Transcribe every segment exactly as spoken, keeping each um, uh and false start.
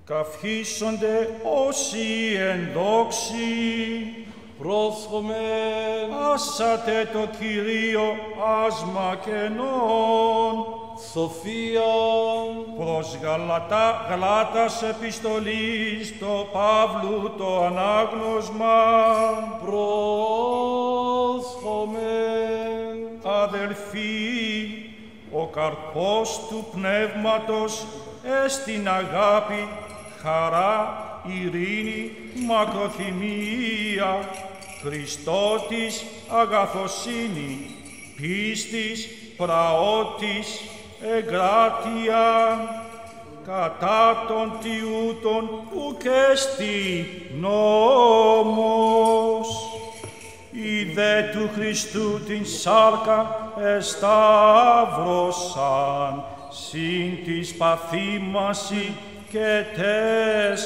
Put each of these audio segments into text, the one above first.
καυχήσονται όσοι εν δόξη. Πρόσχομεν, Άσατε το Κυρίο άσμα κενών. Σοφία, Προς Γαλατά, Γαλάτας επιστολής το Παύλου το ανάγνωσμα. πρόσχομεν, Αδελφοί, ο καρπός του Πνεύματος εστιν αγάπη, χαρά, ειρήνη, μακροθυμία, Χριστότης, αγαθοσύνη, πίστης, πραότης, εγκράτεια, κατά των τιούτων ουκέστη νόμος. Οι δε του Χριστού την σάρκα εσταύρωσαν, συν της παθήμαση και τες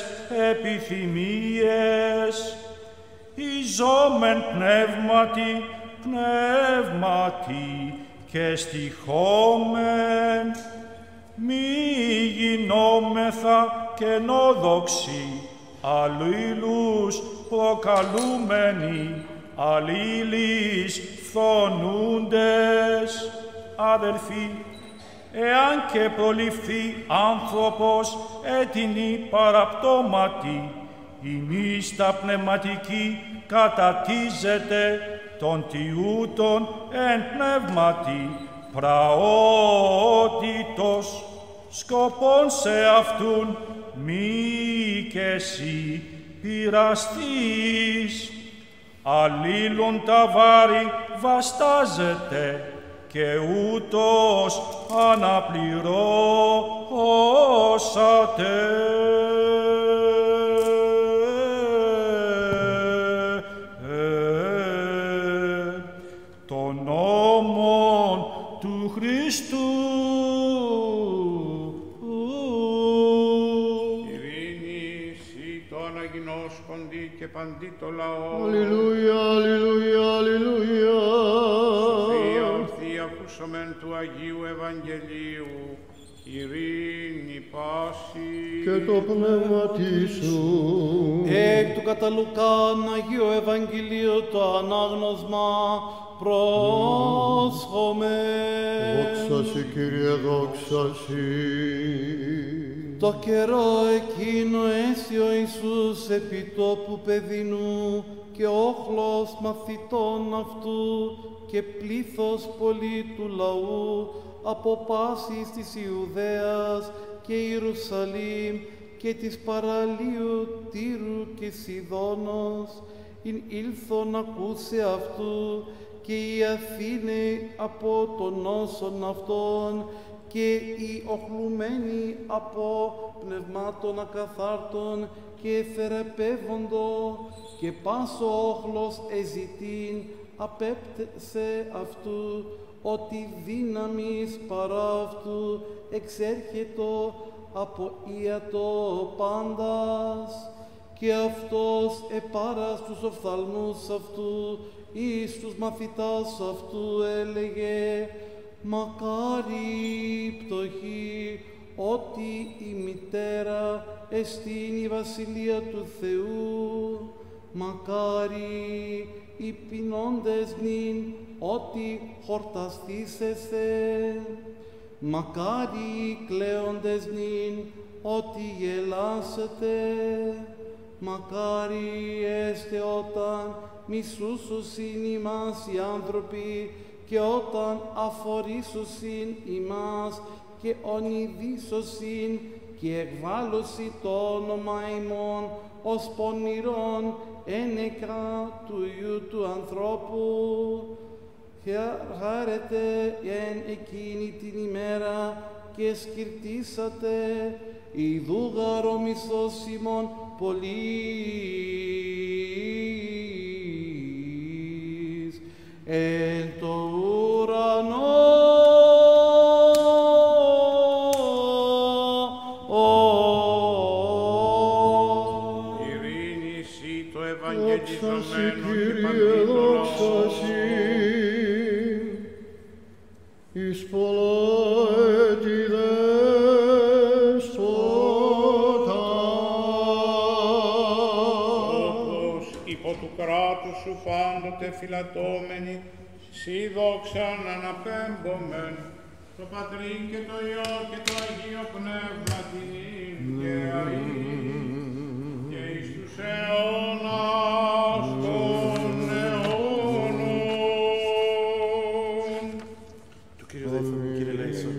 επιθυμίες. Ιζόμεν πνεύματι, πνεύματι και στοιχόμεν, μη γινόμεθα κενόδοξοι, αλλήλους προκαλούμενοι, αλλήλεις φθονούντες. Αδελφοί, εάν και προληφθεί άνθρωπος έτεινη παραπτώματι, ημείς τα πνευματική κατατίζεται των τιούτων εν πνεύματι, πραότητος, σκοπών σε αυτούν μη και εσύ πειραστείς. Αλλήλων τα βάρη βαστάζεται και ούτως αναπληρώσατε. Των νόμων του Χριστού. Ειρήνη σύ το αναγινώσκοντι και παντί το λαό. Αλληλούια, αλληλούια, αλληλούια. Σοφία ορθή ακούσομεν του Αγίου Ευαγγελίου. Ειρήνη πάση. Και το πνεύμα σου. εκ του κατά Λουκάν Αγίου Ευαγγελίου το ανάγνωσμα, πρόσχομεν. Δόξα σοι, Κύριε, δόξα σοι. Το καιρό εκείνο έσυ ο Ιησούς επί τόπου παιδινού και όχλος μαθητών αυτού και πλήθος πολύ του λαού από πάσης της Ιουδαίας και Ιερουσαλήμ και της παραλίου Τύρου και Σιδώνος, ειν ήλθον ακούσε αυτού και οι Αθήνοι από τον νόσον αυτών και οι οχλουμένοι από πνευμάτων ακαθάρτων και θεραπεύοντο και πάσο όχλος εζητήν απέπτεσε αυτού ότι δύναμις παρά αυτού εξέρχετο από ιατό πάντας και αυτός επάρας τους οφθαλμούς αυτού εις τους μαθητάς αυτού έλεγε «Μακάρι πτωχοί, ότι η μητέρα εστίν η βασιλεία του Θεού, μακάρι οι πεινώντες νυν, ότι χορταστήσεστε, μακάρι οι κλαίοντες νυν, ότι γελάσετε, μακάρι έστε όταν μισούσουσιν ημάς οι άνθρωποι και όταν αφορήσουσιν ημάς και ονειδήσωσιν και εκβάλλωσι το όνομα ημών ως πονηρών ένεκρα του Υιού του ανθρώπου. Χάρετε εν εκείνη την ημέρα και σκυρτήσατε ιδού γάρο μισθός ημών πολλής εν το ουρανό. Ειρήνη σύ το ευαγγελιζομένο και Κύριε, παντή το δόξα λαό. σοι. Εις πολλά έτη δέσποτα, του κράτους σου πάντοτε φυλατώμενοι, σοι δόξαν αναπέμπομεν, το Πατρί και το Υιό και το Αγίο Πνεύμα την και αεί, και εις τους αιώνας των αιώνων. Του Κύριου δεύθυνου, Κύριε Λέησον.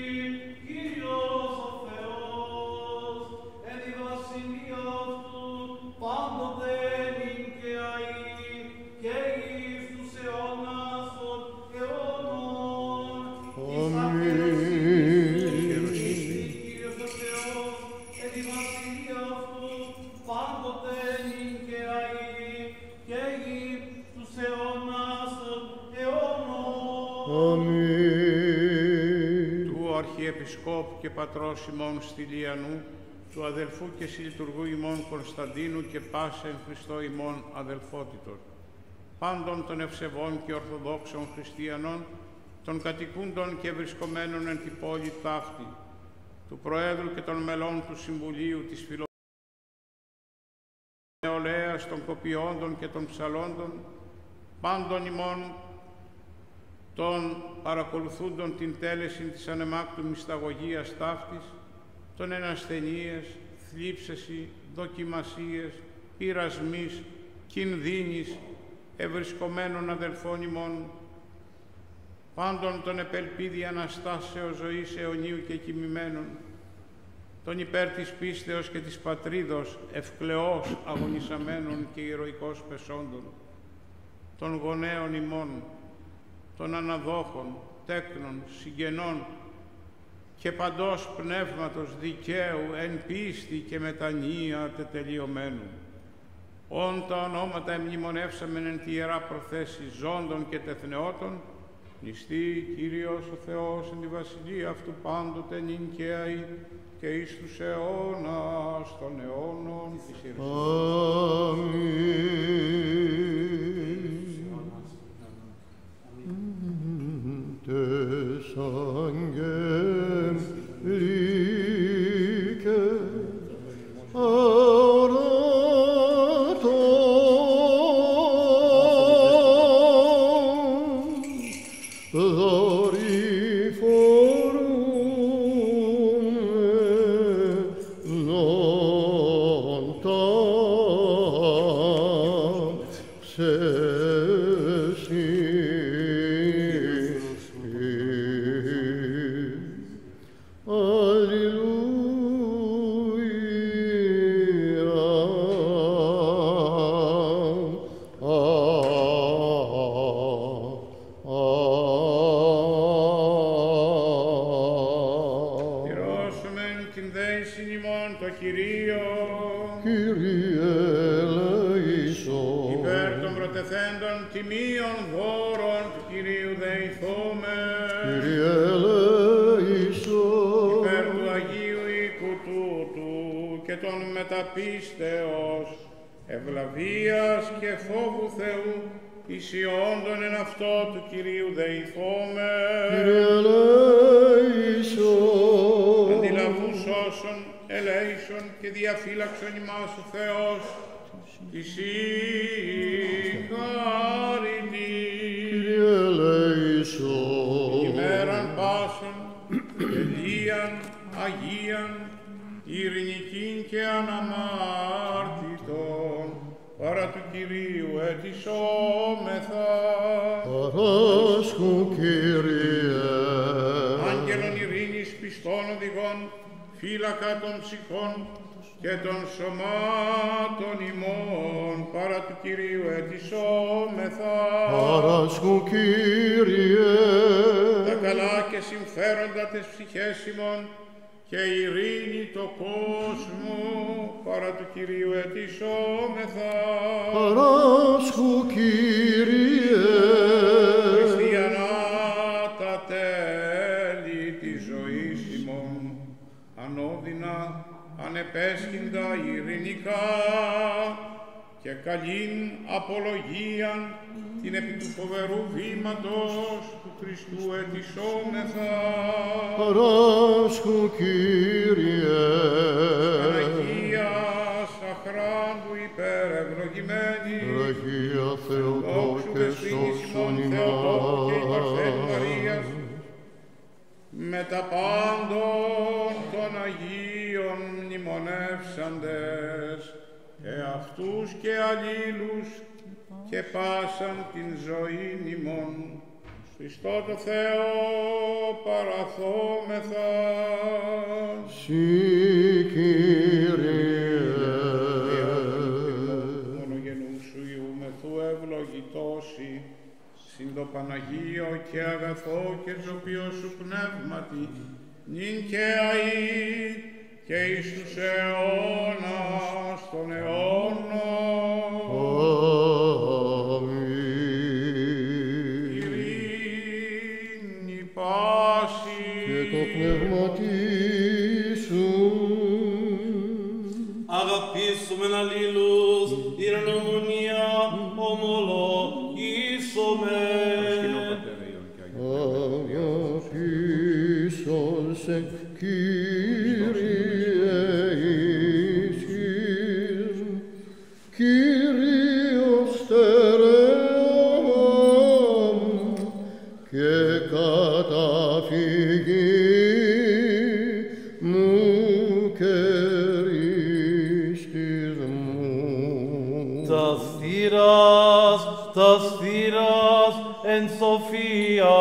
Κύριος ο Θεός, εν τη βασιλεία αυτού Επισκόπου και Πατρός ημών Στυλιανού, του αδελφού και συλλειτουργού ημών Κωνσταντίνου και πάσα εν Χριστώ ημών αδελφότητος, πάντων των ευσεβών και ορθοδόξων χριστιανών, των κατοικούντων και βρισκομένων εν την πόλη ταύτη, του Προέδρου και των μελών του Συμβουλίου της Φιλοσοφίας, νεολαίας, των κοπιόντων και των ψαλόντων, πάντων ημών των παρακολουθούντων την τέλεση της ανεμάκτου μυσταγωγίας ταύτης, των ενασθενείες, θλίψεση, δοκιμασίες, πειρασμής, κινδύνης, ευρισκομένων αδελφών ημών, πάντων των επελπίδη Αναστάσεως ζωής αιωνίου και κοιμημένων, των υπέρ της πίστεως και της πατρίδος ευκλαιώς αγωνισαμένων και ηρωικώς πεσόντων, των γονέων ημών, των αναδόχων, τέκνων, συγγενών και παντός πνεύματος δικαίου εν πίστη και μετανία τετελειωμένου. Όν τα ονόματα εμνημονεύσαμεν εν τη Ιερά Προθέση ζώντων και τεθνεώτων, νηστεί Κύριος ο Θεός εν τη βασιλεία αυτού πάντοτε νυν και αεί και εις τους αιώνας των αιώνων της Τες αγγελίκε δορυφορούν νόντα τιμίων δώρων του Κυρίου δεηθώμε. Κύριε ελέησον. Υπέρ του Αγίου οίκου τούτου και των μεταπίστεως, ευλαβίας και φόβου Θεού, ισιόντων εν αυτό του Κυρίου δεηθώμε. Κύριε ελέησον. Αντιλαβούς όσων ελέησον και διαφύλαξον ημάς ο Θεός, της συγχαρητή. Κύριε ελέησον. Ημέραν πάσον, τελείαν, αγίαν, ειρηνικήν και αναμάρτητον, παρά του Κυρίου ετισόμεθα. Παράσχου, Κύριε. Άγγελον ειρήνης πιστών οδηγών, φύλακα των ψυχών και των σωμάτων ημών, παρά του Κυρίου ετισόμεθα. Παράσχου, Κύριε. Τα καλά και συμφέροντα τες ψυχές ημών και ειρήνη το κόσμο, παρά του Κυρίου ετισόμεθα. Παράσχου, Κύριε. Χριστιανά τα τέλη της ζωής ημών, ανώδυνα, ανεπέσχυντα, ειρηνικά και καλήν απολογίαν την επί του φοβερού βήματος του Χριστού ετισόμεθα. Παράσχου, Κύριε. Παναγίας αχράντου υπερευλογημένη, Αγία Θεοτό και σώσον ημάς. με τα πάντων των Αγίων μνημονεύσαντες, εαυτούς και αλλήλους και πάσαν την ζωήν ημών. Χριστό το Θεό παραθόμεθα. Συ, Κύριε. Μονογενού σου Ιούμεθου ευλογητώσει, συν το Παναγίο και αγαθό και ζωπιό σου πνεύματι, νυν και αεί και εις τους αιώνας των αιώνων. Αμήν. Ειρήνη πάση Και το πνεύμα Κύριος στερεάμ και καταφυγή μου και ρίστης μου. Τα θύρας, τα θύρας εν σοφία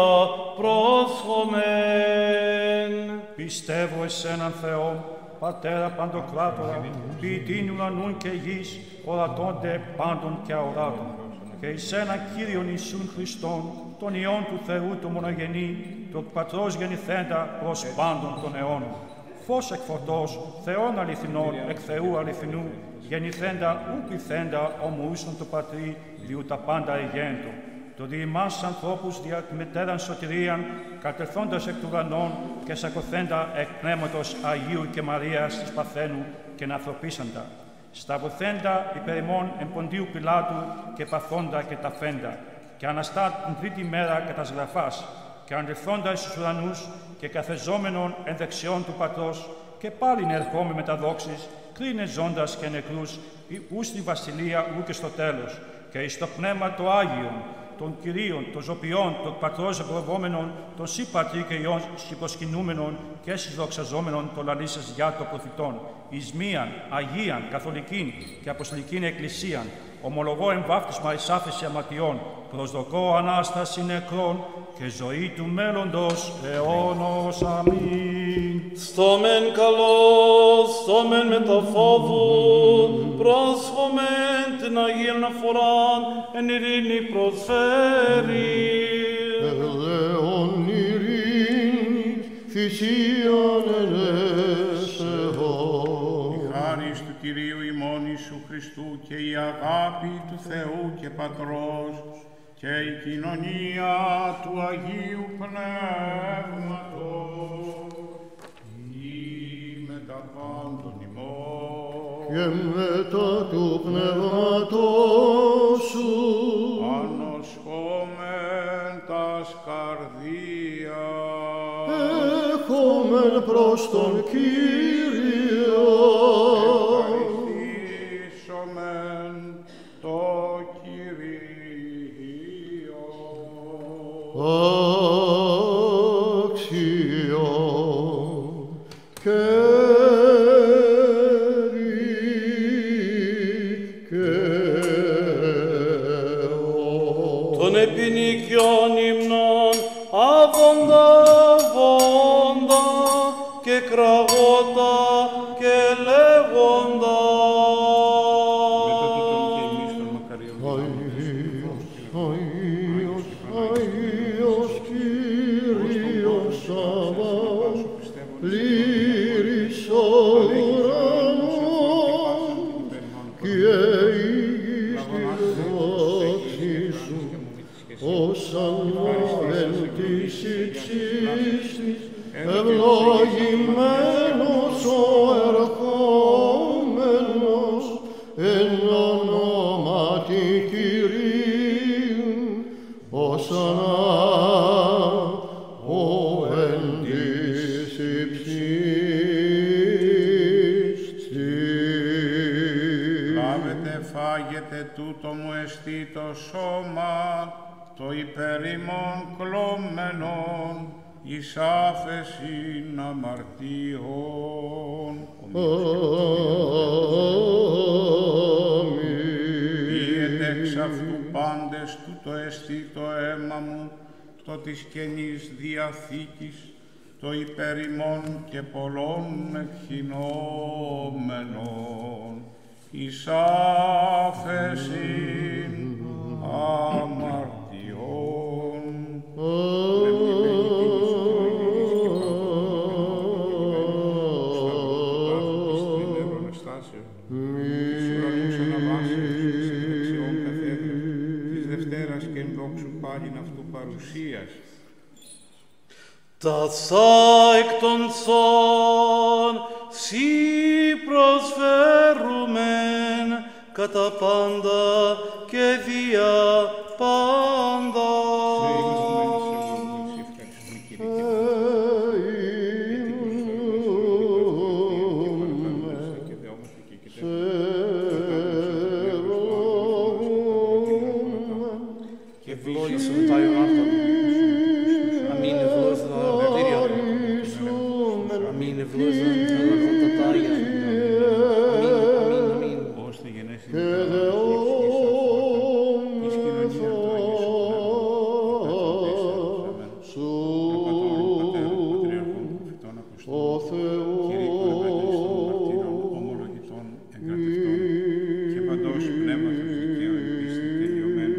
πρόσχομεν. Πιστεύω εσέναν Θεό, Πατέρα Παντοκράτορα, ποιητήν ουρανούν και γης, ορατώνται πάντων και αοράτων. Και εις ένα Κύριον Ιησούν Χριστόν, τον Υιόν του Θεού του μονογενή, του Πατρός γεννηθέντα προς πάντων των αιώνων. Φως εκ φωτός, Θεόν αληθινών, εκ Θεού αληθινού, γεννηθέντα ου πειθέντα ομοούσον του Πατρί, διού τα πάντα εγέντο. Το δι' εμάς ανθρώπους δια τη μετέραν σωτηρίαν, κατελθόντας εκ του ουρανών και σακωθέντα εκ πνεύματος Αγίου και Μαρίας της Παθαίνου και να ανθρωπίσαντα. Σταυρωθέντα υπερ ημών εν Ποντίου Πιλάτου και παθόντα και ταφέντα, και αναστά την τρίτη μέρα κατά σγραφάς, και ανελθόντας στους ουρανούς και καθεζόμενον εν δεξιών του Πατρός, και πάλιν ερχόμαι με τα δόξης, κρίνε ζώντας και νεκρούς, ου στη βασιλεία ου και στο τέλος, και εις το πνεύμα το Άγιον, των Κυρίων, των Ζωπιών, των Πατρός ευλογόμενων, των Συ Πατρί και Υιόν συμπροσκυνούμενων και συδοξαζόμενων των λαλήσας για το προφητών, εις μίαν, Αγίαν, Καθολικήν και Αποστολικήν Εκκλησίαν, ομολογώ εμβάφτισμα εις άφεση αμαρτιών, προσδοκώ Ανάσταση νεκρών και ζωή του μέλλοντος αιώνος. Αμήν. Στόμεν καλός, στόμεν με τα φόβου, πρόσχομεν την Αγίαν Αφοράν, εν ειρήνη προσφέρει. Ελέον ειρήνης, θυσίαν ελεύσεων. Η χάρις του Κυρίου ημών Ιησού Χριστού και η αγάπη του Θεού και Πατρός και η κοινωνία του Αγίου Πνεύματος ή μετά πάντων ημών Και μετά του πνεύματός σου ανοσχόμεν τας καρδίας έχομεν προς τον Κύριο. ευχαριστήσομεν το Κυρίο. Άξιο και δικαίω. Των επινοικιών υμνών άβοντα, βόντα και κραγότα και λέγοντα. Άγιος, Άγιος Κύριος Σαββαός, πλήρης ο ουρανός και η γης της δόξης σου, όσαννα εν της υψίστης, ευλογημένος ο ερχόμενος εν ονόματι Κυρίου, όσαννα ο εν της υψίστης. Λάβετε, φάγετε τούτο μου εστί το σώμα, το υπερήμων κλωμένων, εις άφεσιν αμαρτίων. Πίετε εξ αυτού πάντες τούτο εστί το αίμα μου, το της καινής διαθήκης, το υπερήμων και πολλών εκχυνόμενων, εις άφεσιν αμαρτιών. Ταυσα εκ των σών σοι προσφέρουμεν κατά πάντα και δια πάντα. Ήμουν ώστε γενέσει και δεόν σου ο Θεός ομολογητών εγκρατευτών και παντός πνεύματος δικαίου εν πίστη τελειωμένου.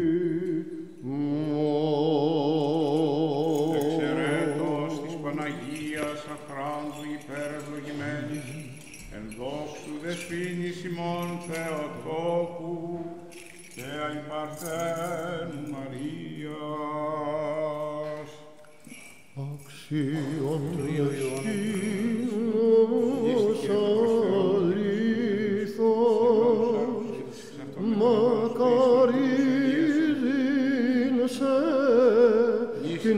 Εξαιρέτως της Παναγίας αχράντου υπερευλογημένης, εν δόξου δεσποίνης ημών Θεοτόκου και αϊπαρθένου Μαρίας. αξίον Χριστός αλήθως, μακαρίζειν σε την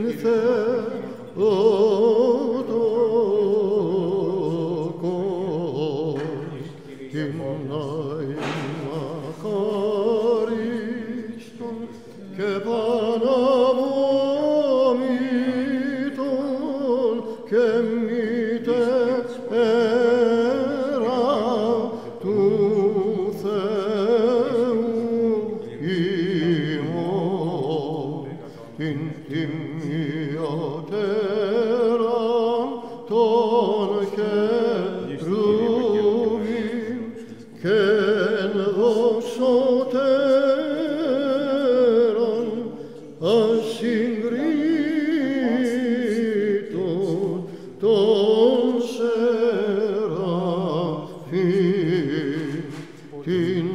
Θεοτόκος, την μακαρίστον και παναμόμητον και μητέρα του Θεού ημών, την τιμιωτέρα των χερουβίμ και δοξωτέραν ασυγκρίτων των σεραφείμ, την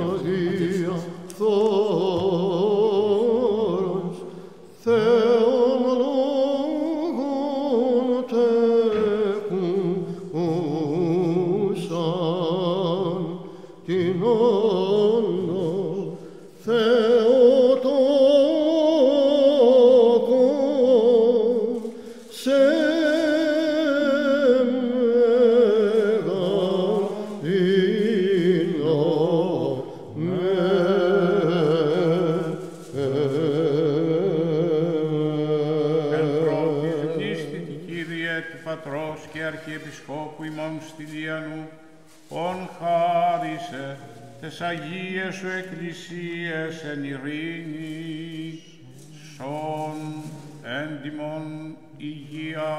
αδιαφθόρος Θεόν λόγων τεκούσαν, την όντων Θεοτόκον σε Πατρός και Αρχιεπισκόπου ημών Στυλιανού, ον χάρισε τες Αγίες σου εκκλησίες εν ειρήνη, σον έντιμον υγεία,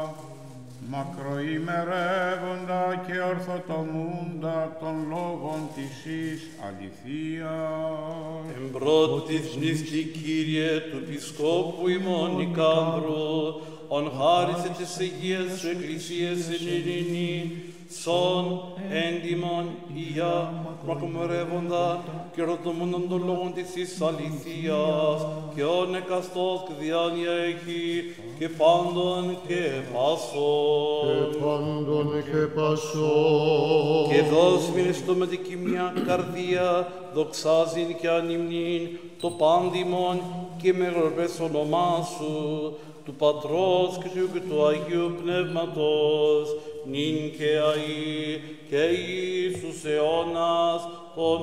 μακροημερεύοντα και ορθοτομούντα των λόγων της εις αληθείας. Εμπρότης μνήστη Κύριε του Επισκόπου ημών Νικάνδρου, ον χάρισε τις Αγίες σου εκκλησίες εν ειρήνη, σον έντιμον υγεία, μακροημερεύοντα και ορθοτομούντα των λόγων της εις αληθείας, και ον εκαστός και διάνοια έχει, και πάντων και πάσων. και πάντων και πασών. Και δώσ' μην στο μετική μια καρδία, δοξάζειν και ανυμνήν το πάντιμον και μεγαλοπές όνομά σου, του Πατρός και του και του Αγίου Πνεύματος, νυν και αεί και εις τους αιώνας των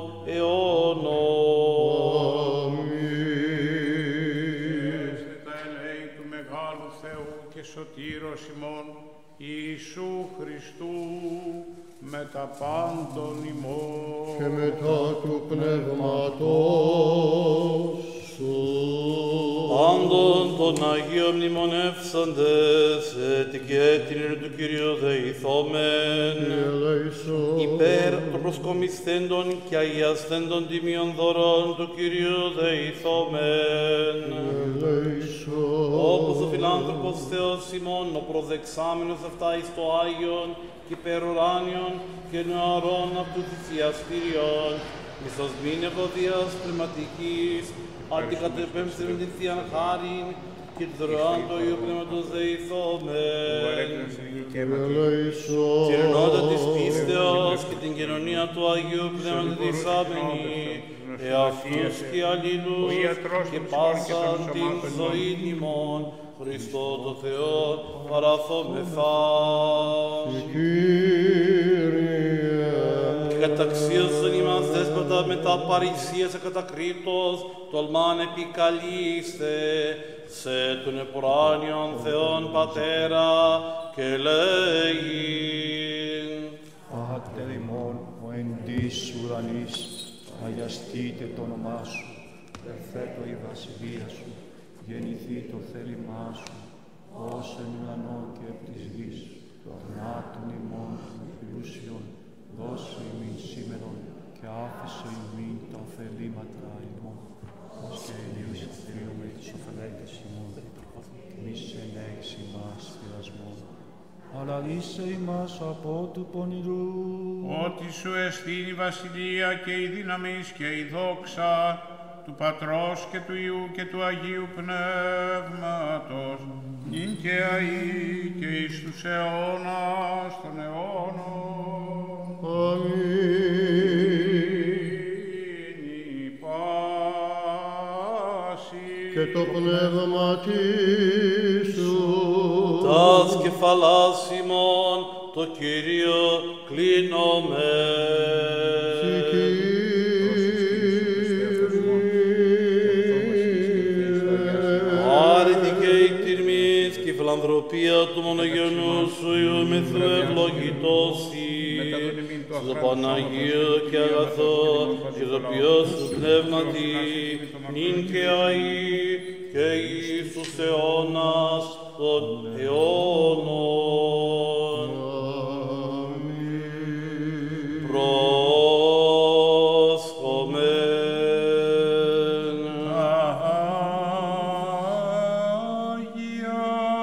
αιώνων. Αμήν. Τα ελέη του Μεγάλου Θεού και Σωτήρος ημών, Ιησού Χριστού, με τα πάντων ημών. και μετά του πνεύματός σου. Πάντων των Αγίων μνημονεύσαντες, έτη και έτεινε του Κυρίου δεηθόμεν, Ελέησον. υπέρ των προσκομισθέντων και αγιασθέντων τιμίων δωρών του Κυρίου δεηθόμεν. Ελέησον. Όπως ο φιλάνθρωπος Θεός ημών, ο προδεξάμενος αυτά εις το Άγιον και υπερουράνιον και νεαρών αυτού θυσιαστήριον, εις ως μην ευωδίας πνευματικής, αντικατεπέμψε με τη Θείαν Χάριν και τη δωρεάν του Αγίου Πνεύματος δεηθόμεν. Ελέησον. Κυρνότητα της πίστεως και την κοινωνία του Αγίου Πνεύματος δισάμενη, εαυτούς και αλλήλους και πάσαν την ζωή ημών, Χριστό το Θεό παραθόμεθα. Κύριε. Και καταξίωσον ημάς δέσποτα με τα παρησίας ακατακρίτως, τολμάν επικαλείστε σε τον επουράνιον Θεόν Πατέρα και λέγει. Πάτερ ημών, ο εν της ουρανής, αγιαστείτε το όνομά σου, ερθέτω η βασιλεία σου, γεννηθεί το θέλημά σου, ως εν ουρανό και επ' της γης, των άτων ημών των πλούσιων, δώσε ημίν σήμερον και άφησε ημίν τα ωφελήματα ημών, ως και ενίους ευθύουμε τις ωφελέτες ημών, και μη σε ενέχεις ημάς πειρασμόν, αλλά ρίσε ημάς από του πονηρού. Ότι σου εστίν η βασιλεία και η δύναμις και η δόξα του Πατρός και του Υιού και του Αγίου Πνεύματος, νυν και αεί και εις τους αιώνας των αιώνων. Αμήν. Η πάση Και το πνεύμα σου. Τας κεφαλάς ημών το Κύριο κλείνομαι. Άρηθη και η κτηρμής και η φιλανθρωπία του μονογενού σου Υιού μεθού ευλογητώσει. Στο Παναγίο και αγαθό και το ποιό σου πνεύματι, νυν και αεί και εις τους αιώνας των αιώνων. Πρόσχομεν. Αγία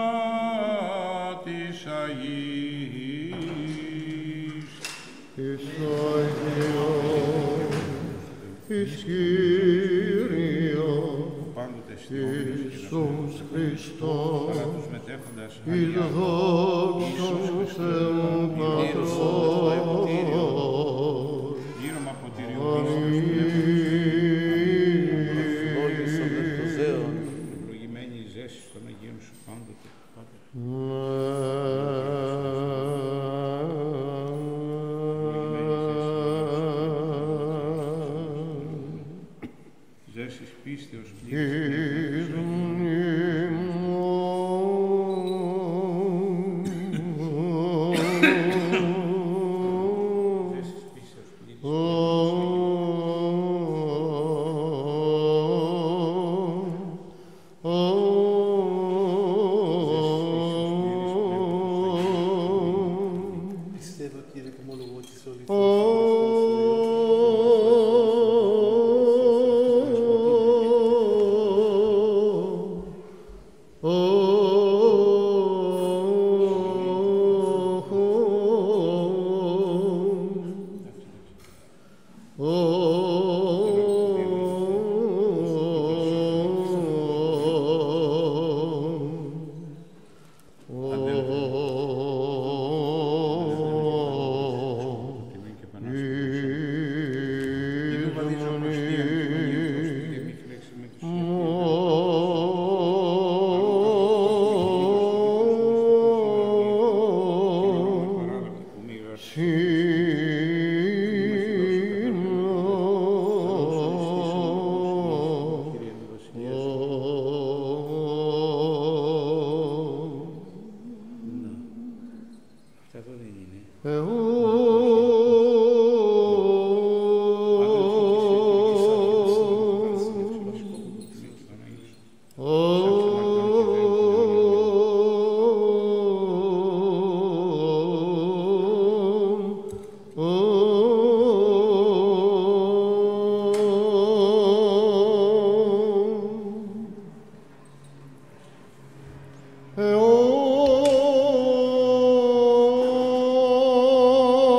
της Αγίας, Εις Άγιον, εις Κύριον, πάντοτε στιόμενος και Ιησούς Χριστός, παρά τους μετέχοντας εις δόξον Θεού Πατρός. γύρω από τη ευλογημένη η ζέση των Αγίων σου πάντοτε. Ζέσης πίστεως πλήρης. Πιστεύω, Κύριε, που ομολογώ ότι σε όλη Oh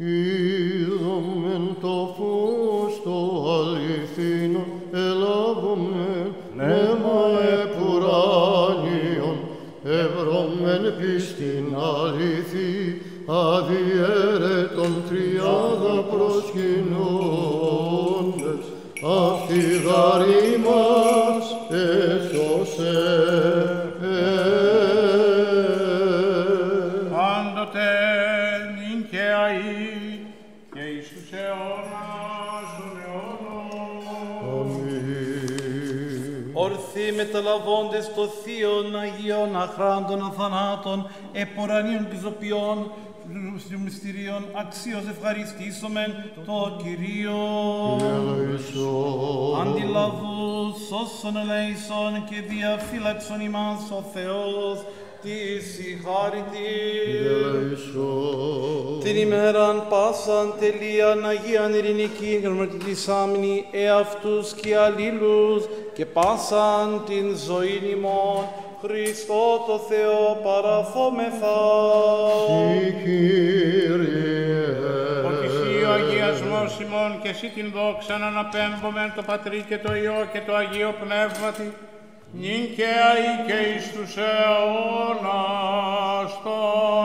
είδομεν το φως το αληθινό, ελάβομεν πνεύμα επουράνιον, ευρώμεν πίστην αληθή, αδιέρετον τριάδα προσκυνούντες, αυτή γαρή μας έσωσε. Πάντοτε νυν και αεί και εις τους αιώνας των αιώνων. Αμήν. Ορθοί μεταλαβώντες το θείον Αγίων αχράντων αθανάτων, επορανίων πειζοποιών, του μυστηρίων αξίως ευχαριστήσομεν το Κυρίο. Αντιλαβούς όσων ελέησον και διαφύλαξον ημάς ο Θεός της συγχάρητη. Την ημέραν πάσαν τελείαν Αγίαν ειρηνικήν και γνωριτήσαμνη εαυτούς και αλλήλους και πάσαν την ζωήν ημών Χριστό το Θεό παραθόμεθα. Ότι εσύ ο αγιασμός ημών και εσύ την δόξα να αναπέμπομεν το Πατρί και το Υιό και το Αγίο Πνεύματι, νυν και αεί και εις τους αιώνας των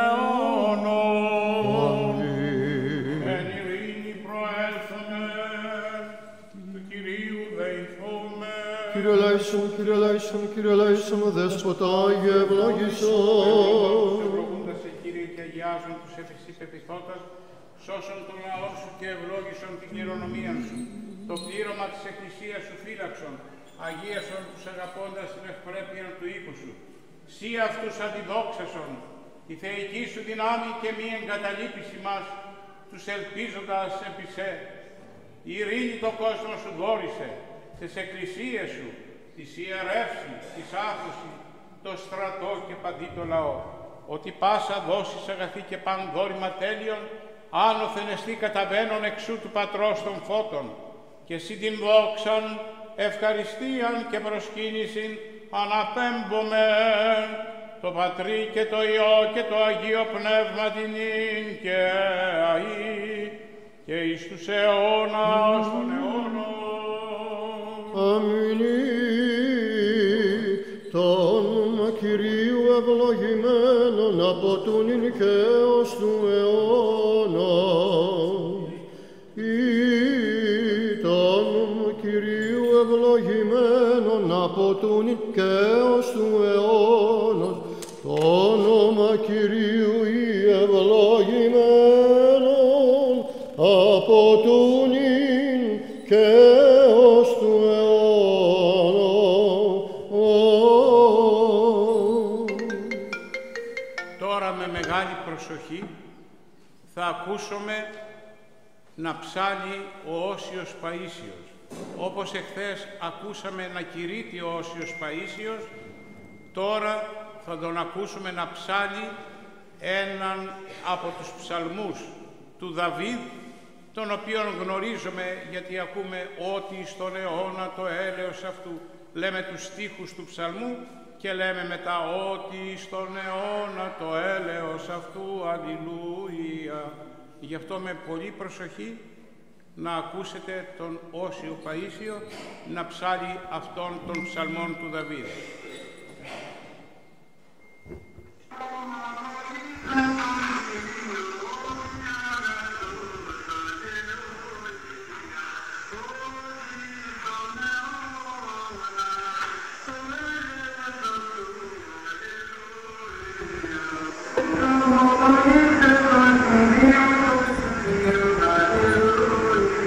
αιώνων. Εν ειρήνη προέλθομεν, του Κυρίου δεηθόμεν. Κύριε Λέησον, Κύριε Λέησον, Κύριε Λέησον, Δέσποτα Άγιε ευλόγησον. Ευλογούντας σε Κύριε και αγιάζουν τους εφεσί πεπιθώτας, σώσον τον λαό σου και ευλόγησον την κληρονομία σου. Το πλήρωμα της Εκκλησίας σου φύλαξον, αγίασον τους αγαπώντας την ευπρέπεια του οίκου σου. Σύ αυτούς αντιδόξασον, η θεϊκή σου δυνάμει και μη εγκαταλείπηση μας, τους ελπίζοντας επί σε. Η ειρήνη το κόσμο σου δόρισε, τις εκκλησίες σου, τις ιερεύσει, τις άφωση, το στρατό και παντί το λαό. Ότι πάσα δώσεις αγαθή και παν δόρημα τέλειον, άνωθεν εστί καταβαίνον εξού του Πατρός των φώτων, και εσύ την δόξαν, ευχαριστίαν και προσκύνησιν αναπέμπομεν το Πατρί και το Υιό και το Αγίο Πνεύμα την νυν και αεί και εις τους αιώνας των αιώνων. Αμήν. Το όνομα Κυρίου ευλογημένον από του νυν και ως του αιώνα. Κυρίου ευλογημένον από του νυν και ως του αιώνος, το όνομα Κυρίου η ευλογημένον από του νυν και ως του αιώνος. Τώρα με μεγάλη προσοχή θα ακούσουμε να ψάλει ο Όσιος Παΐσιος. Όπως εχθές ακούσαμε να κηρύττει ο Όσιος Παΐσιος, τώρα θα τον ακούσουμε να ψάλει έναν από τους ψαλμούς του Δαβίδ, τον οποίον γνωρίζουμε γιατί ακούμε ότι στον αιώνα το έλεος αυτού. Λέμε τους στίχους του ψαλμού και λέμε μετά ότι στον αιώνα το έλεος αυτού, αλληλούια. Γι' αυτό με πολύ προσοχή να ακούσετε τον Όσιο Παΐσιο να ψάλει αυτόν των ψαλμών του Δαβίδ.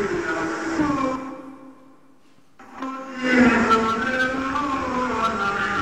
Thank you.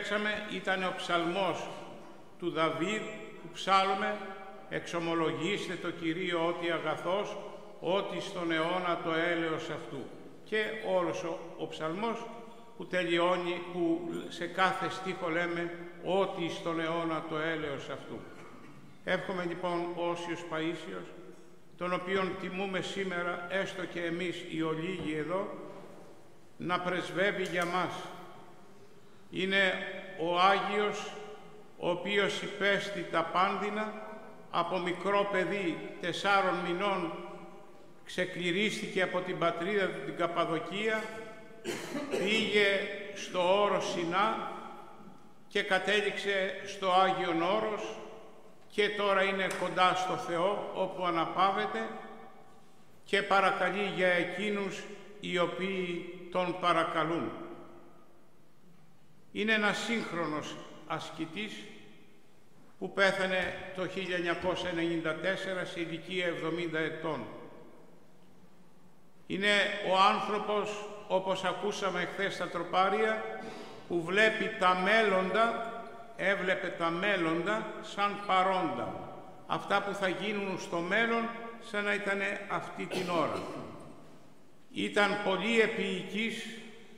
προσέξαμε ήταν ο ψαλμός του Δαβίδ που ψάλουμε «Εξομολογήστε το Κυρίο ότι αγαθός, ότι στον αιώνα το έλεος αυτού». Και όλος ο, ο ψαλμός που τελειώνει, που σε κάθε στίχο λέμε «ότι στον αιώνα το έλεος αυτού». Εύχομαι λοιπόν ο Όσιος Παΐσιος, τον οποίον τιμούμε σήμερα έστω και εμείς οι ολίγοι εδώ, να πρεσβεύει για μας. Είναι ο Άγιος ο οποίος υπέστη τα πάνδυνα, από μικρό παιδί τεσσάρων μηνών ξεκληρίστηκε από την πατρίδα του την Καπαδοκία, πήγε στο όρος Σινά και κατέληξε στο Άγιον Όρος και τώρα είναι κοντά στο Θεό όπου αναπαύεται και παρακαλεί για εκείνους οι οποίοι τον παρακαλούν. Είναι ένας σύγχρονος ασκητής που πέθανε το χίλια εννιακόσια ενενήντα τέσσερα σε ηλικία εβδομήντα ετών. Είναι ο άνθρωπος, όπως ακούσαμε χθες στα τροπάρια, που βλέπει τα μέλλοντα, έβλεπε τα μέλλοντα σαν παρόντα. Αυτά που θα γίνουν στο μέλλον σαν να ήταν αυτή την ώρα. Ήταν πολύ επίοικης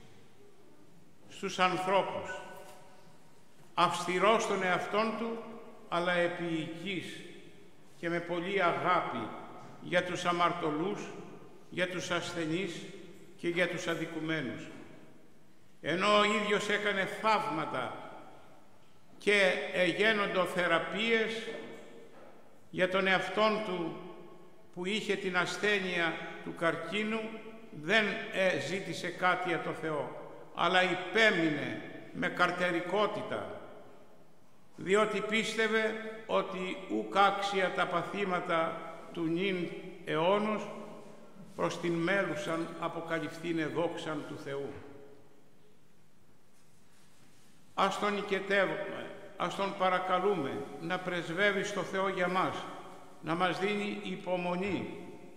στους ανθρώπους. Αυστηρός στον εαυτόν του, αλλά επίοικης και με πολύ αγάπη για τους αμαρτωλούς, για τους ασθενείς και για τους αδικουμένους. Ενώ ο ίδιος έκανε θαύματα και εγένοντο θεραπείες για τον εαυτόν του που είχε την ασθένεια του καρκίνου, δεν ε, ζήτησε κάτι από το Θεό, αλλά υπέμεινε με καρτερικότητα, διότι πίστευε ότι ουκ άξια τα παθήματα του νυν αιώνος προς την μέλουσαν αποκαλυφθήνε δόξαν του Θεού. Ας τον οικετεύουμε, ας τον παρακαλούμε να πρεσβεύει στο Θεό για μας, να μας δίνει υπομονή,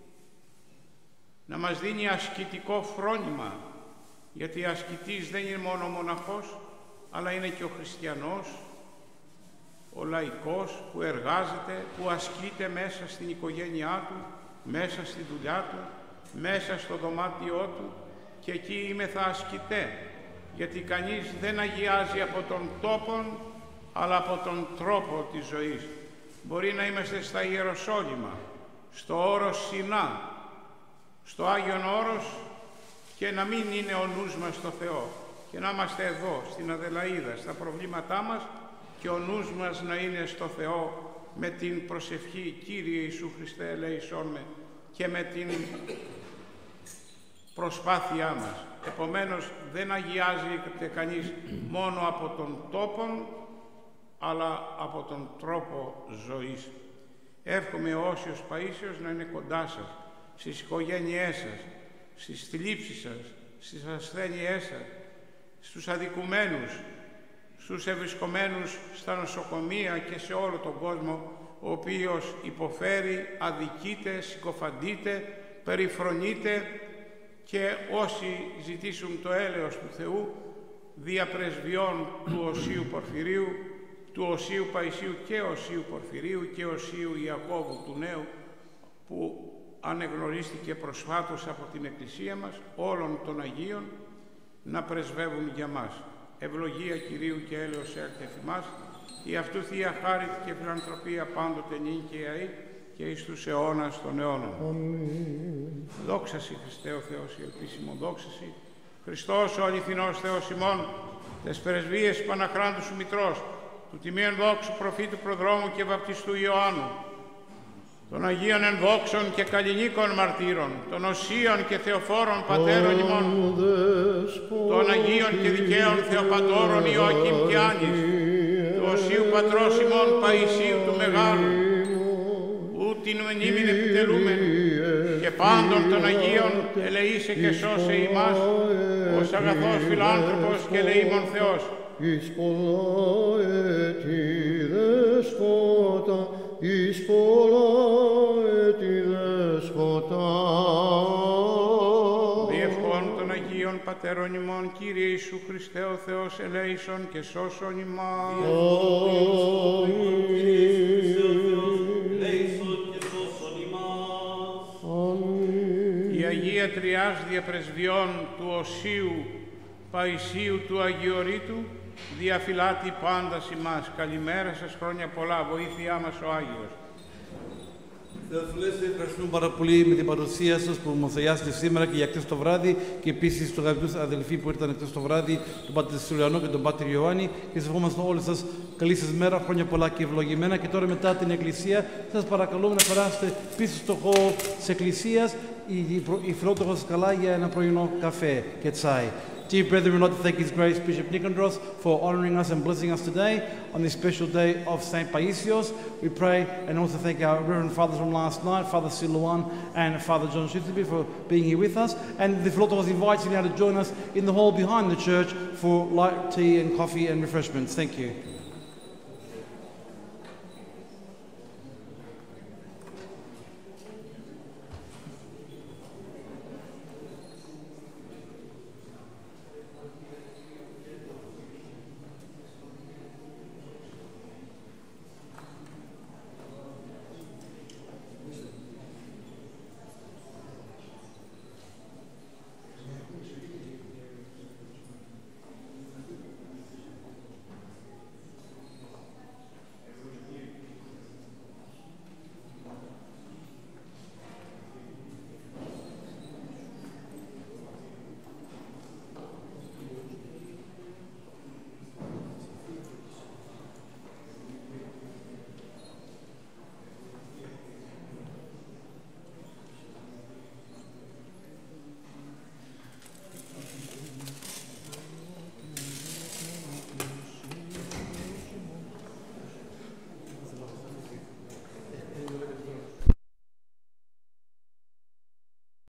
να μας δίνει ασκητικό φρόνημα, γιατί ασκητής δεν είναι μόνο ο μοναχός, αλλά είναι και ο χριστιανός, ο λαϊκός που εργάζεται, που ασκείται μέσα στην οικογένειά του, μέσα στη δουλειά του, μέσα στο δωμάτιό του, και εκεί είμαι θα ασκητέ, γιατί κανείς δεν αγιάζει από τον τόπον, αλλά από τον τρόπο της ζωής. Μπορεί να είμαστε στα Ιεροσόλυμα, στο όρος Σινά, στο Άγιον Όρος, και να μην είναι ο νους μας στο Θεό, και να είμαστε εδώ, στην Αδελαΐδα, στα προβλήματά μας, και ο νους μας να είναι στο Θεό με την προσευχή «Κύριε Ιησού Χριστέ ελέησόν με» και με την προσπάθειά μας. Επομένως, δεν αγιάζεται κανείς μόνο από τον τόπον, αλλά από τον τρόπο ζωής. Εύχομαι ο Όσιος Παΐσιος να είναι κοντά σας, στις οικογένειές σας, στις θλίψεις σας, στις ασθένειές σας, στους αδικουμένους, στους ευρισκομένους στα νοσοκομεία και σε όλο τον κόσμο, ο οποίος υποφέρει, αδικείται, συκοφαντείται, περιφρονείται, και όσοι ζητήσουν το έλεος του Θεού, δια πρεσβειών του Οσίου Πορφυρίου, του Οσίου Παϊσίου και Οσίου Πορφυρίου και Οσίου Ιακώβου του Νέου, που ανεγνωρίστηκε προσφάτως από την Εκκλησία μας, όλων των Αγίων, να πρεσβεύουν για μας. Ευλογία Κυρίου και έλεος έλθε εφ' η αυτού Θεία χάρητη και φιλανθρωπία πάντοτε νυν και αεί και εις τους αιώνας των αιώνων. Αμήν. Δόξα Συ Χριστέ ο Θεός, η ελπίσιμο δόξα Συ. Χριστός ο αληθινός Θεός ημών, τες πρεσβείες Παναχράντου Σου Μητρός, του τιμίου δόξου προφήτου προδρόμου και βαπτιστού Ιωάννου, των Αγίων ενδόξων και καλλινίκων μαρτύρων, των οσίων και θεοφόρων πατέρων ημών, των Αγίων και δικαίων Θεοπατώρων Ιωακήμ και Άνης, του Οσίου Πατρός ημών Παϊσίου του Μεγάλου, ου την μνήμην επιτελούμεν, και πάντων των Αγίων ελεήσε και σώσε ημάς, ως αγαθός φιλάνθρωπος και ελεήμων Θεός. Εις πολλά έτη δεσπότα, εις πολλά έτη δεσπότα. Διευχών των Αγίων Αγίων Πατέρων ημών, Κύριε Ιησού Χριστέ ο Θεός, ελέησον και σώσον ημάς. Η Αγία Τριάς Διαπρεσβειών του Οσίου Παϊσίου του Αγιορείτου διαφυλάτει πάντας ημάς. Καλημέρα σας, χρόνια πολλά, βοήθειά μας ο Άγιος. Θεοφιλές, ευχαριστούμε πάρα πολύ με την παρουσία σας που μας αγιάσετε σήμερα και για χτες το βράδυ και επίσης τους αγαπητούς αδελφοί που ήρθαν χτες το βράδυ, τον Πάτερ Stylianos και τον Πάτερ Ιωάννη, και σας ευχόμαστε όλες σας καλή σας μέρα, χρόνια πολλά και ευλογημένα. Και τώρα μετά την Εκκλησία σας παρακαλούμε να περάσετε πίσω στο χώρο της Εκκλησίας η φιλότοχος σας καλά για ένα πρωινό καφέ και τσάι. Dear brethren, we'd like to thank His Grace Bishop Nikandros for honouring us and blessing us today on this special day of Saint Paisios. We pray and also thank our Reverend Fathers from last night, Father Silouan and Father John Shitterby, for being here with us. And the Philotochos invites you now to join us in the hall behind the church for light tea and coffee and refreshments. Thank you.